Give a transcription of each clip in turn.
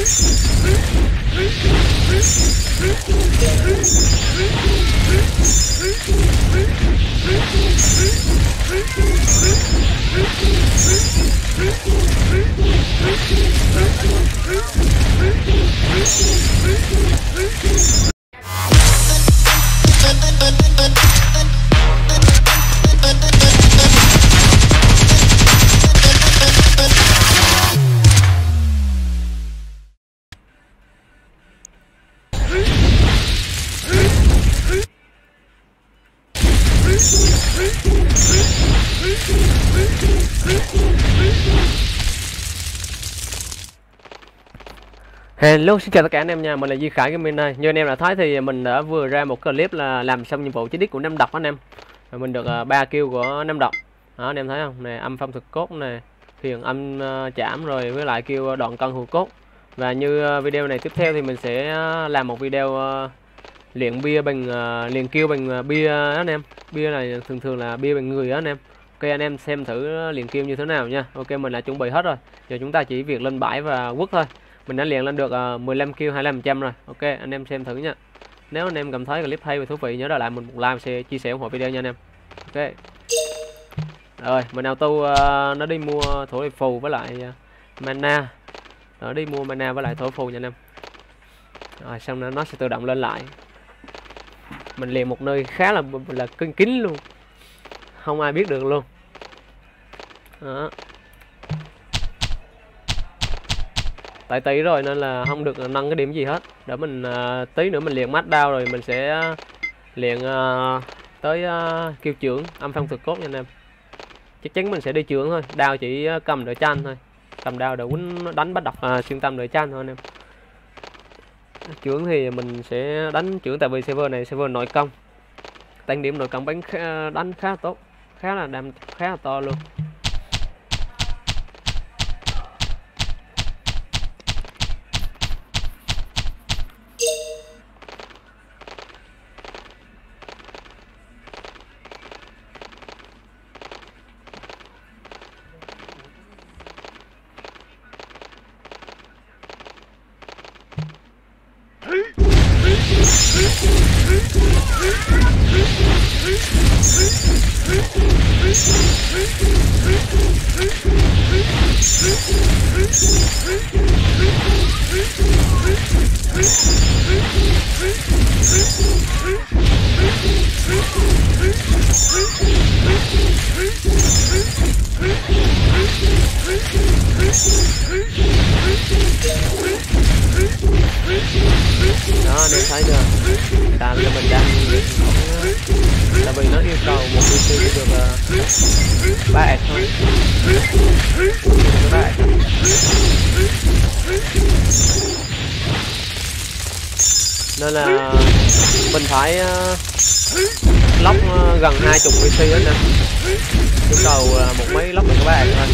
Hello, xin chào tất cả anh em nha, mình là Duy Khải Gaming đây. Như anh em đã thấy thì mình đã vừa ra một clip là làm xong nhiệm vụ chính đích của Nam Độc anh em. Mình được 3 kill của Nam Độc. Đó anh em thấy không? Nè, âm phong thực cốt nè, thiền âm chạm rồi với lại kêu đoạn cân hù cốt. Và như video này tiếp theo thì mình sẽ làm một video luyện bia bằng liền kêu bằng bia đó anh em. Bia này thường là bia bằng người đó anh em. Ok anh em xem thử liền kêu như thế nào nha. Ok mình đã chuẩn bị hết rồi. Giờ chúng ta chỉ việc lên bãi và quất thôi. Mình đã liền lên được 15 kill 25% rồi. Ok anh em xem thử nha. Nếu anh em cảm thấy clip hay và thú vị nhớ để lại mình một like, share, chia sẻ ủng hộ video nha anh em. Ok. Rồi mình auto nó đi mua thổi phù với lại mana. Nó đi mua mana với lại thổi phù nha anh em. Rồi xong nó sẽ tự động lên lại. Mình liền một nơi khá là kín luôn. Không ai biết được luôn. Đó. Tại tí rồi nên là không được nâng cái điểm gì hết. Để mình tí nữa mình liền mắt đao rồi mình sẽ liền tới kêu trưởng âm phong thực cốt nha anh em. Chắc chắn mình sẽ đi trưởng thôi. Đao chỉ cầm đỡ tranh thôi. Cầm đao để quýnh đánh bắt độc xuyên tâm đỡ tranh thôi anh em. Trưởng thì mình sẽ đánh trưởng tại vì server này server nội công. Tăng điểm nội công đánh khá tốt, khá là to luôn. Đó anh em thấy chưa, tại vì mình đang tại vì nó yêu cầu một PC được 3 ad thôi, 3 ad. Nên là mình phải lóc gần 20 PC hết nè, yêu cầu một mấy lóc được 3 ad thôi.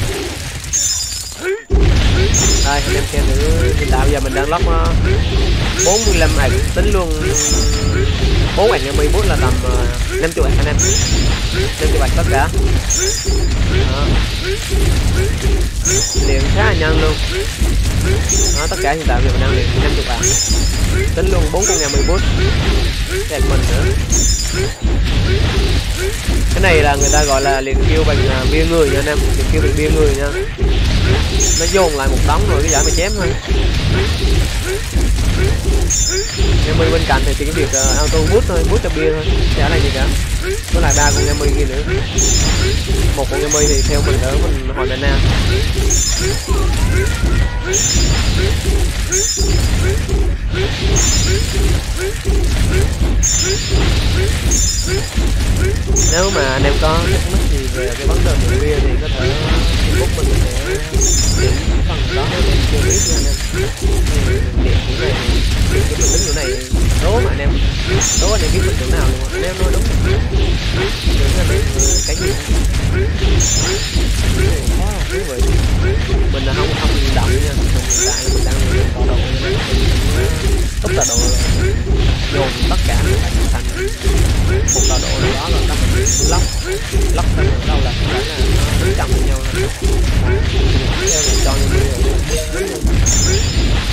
Đây anh em xem thử, hiện tại bây giờ mình đang lóc 45 ảnh, tính luôn 4 ảnh 21 là tầm 50 ảnh anh em, 50 ảnh tất cả. Đó. Liền khá là nhanh luôn. Đó, tất cả hiện tại bây giờ mình đang liền 50 ảnh, tính luôn 4 con 11 đẹp mình nữa. Cái này là người ta gọi là liền kêu bằng bia người nha anh em, liền kêu bằng bia người nha. Nó dồn lại một đống rồi cái giải mà chém thôi. Em bên cạnh thì chỉ cái việc auto boost thôi, boost cho bia thôi, chả là gì cả. Với lại 3 con em kia nữa, một con em thì theo mình đỡ mình hồi mana. Nếu mà anh em có thắc mắc gì về cái vấn đề nghiện bia thì có thể inbox mình sẽ điểm phần đó nếu em chưa biết nha anh em. Điểm chỗ này thì mình đứng chỗ này đố mà anh em, đố anh em biết mình chỗ nào luôn, anh em nói đúng đừng anh em cái gì quá thú vị. Mình là không động nha, tại mình đang tọa độ tốc tọa độ dồn tất cả thành một tọa độ nào đó là các mình lóc thành đâu là phải là nó chậm với nhau theo mình cho như bây giờ.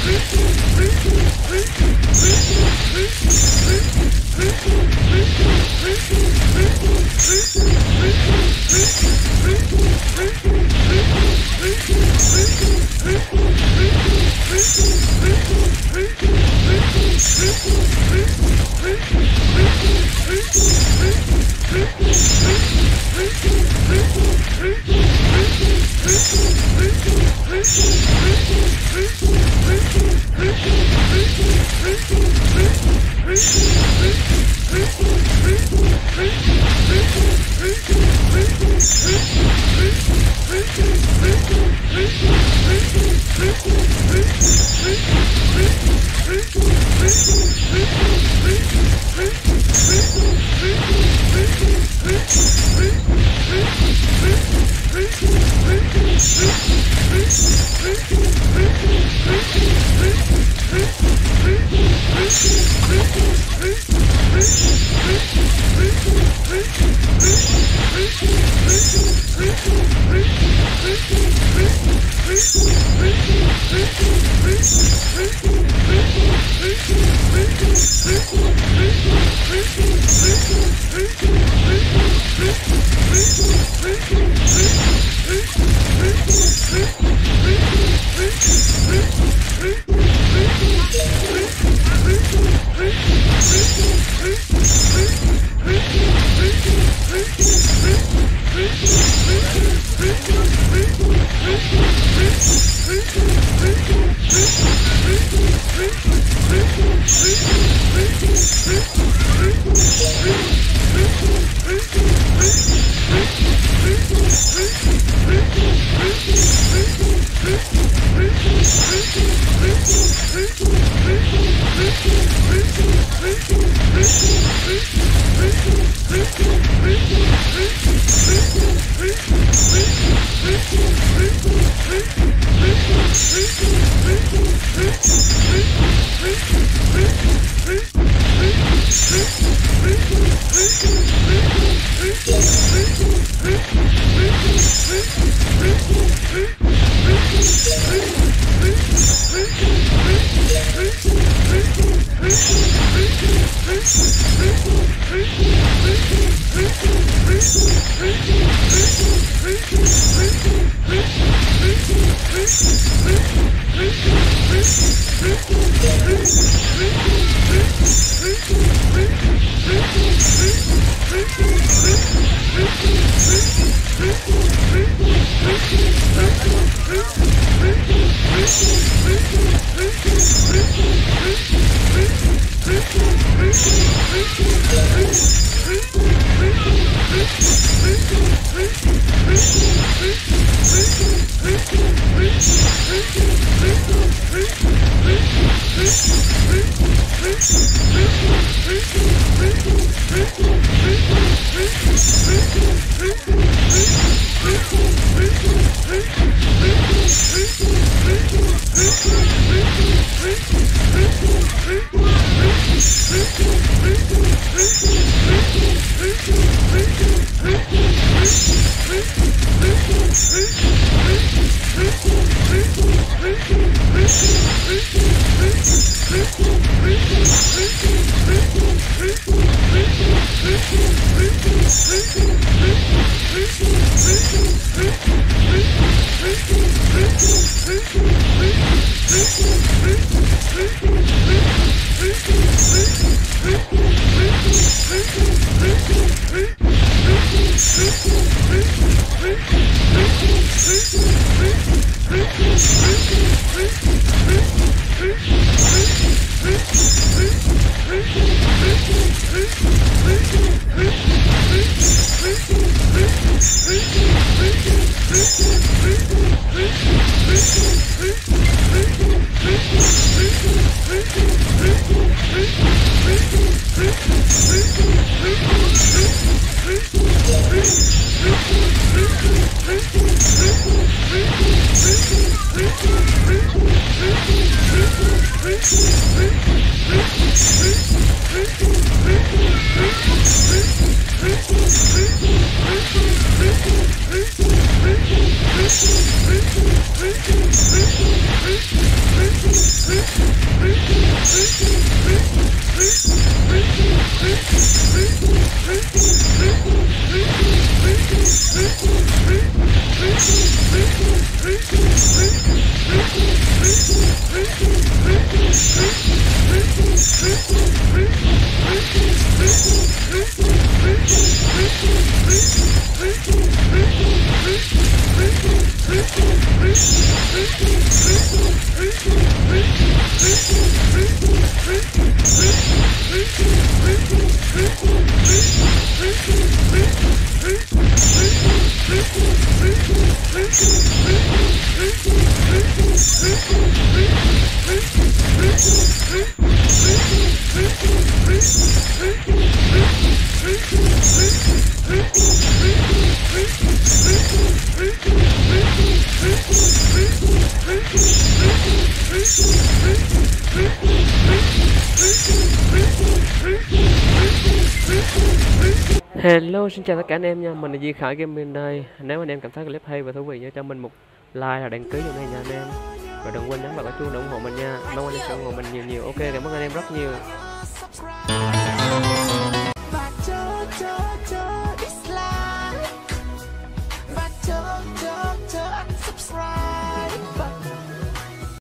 Hello, xin chào tất cả anh em nha, mình là Duy Khải Gaming đây. Nếu anh em cảm thấy clip hay và thú vị nhớ cho mình một like và đăng ký vào đây nha anh em. Và đừng quên nhấn vào cái chuông để ủng hộ mình nha. Mong anh em sẽ ủng hộ mình nhiều nhiều. Ok, cảm ơn anh em rất nhiều.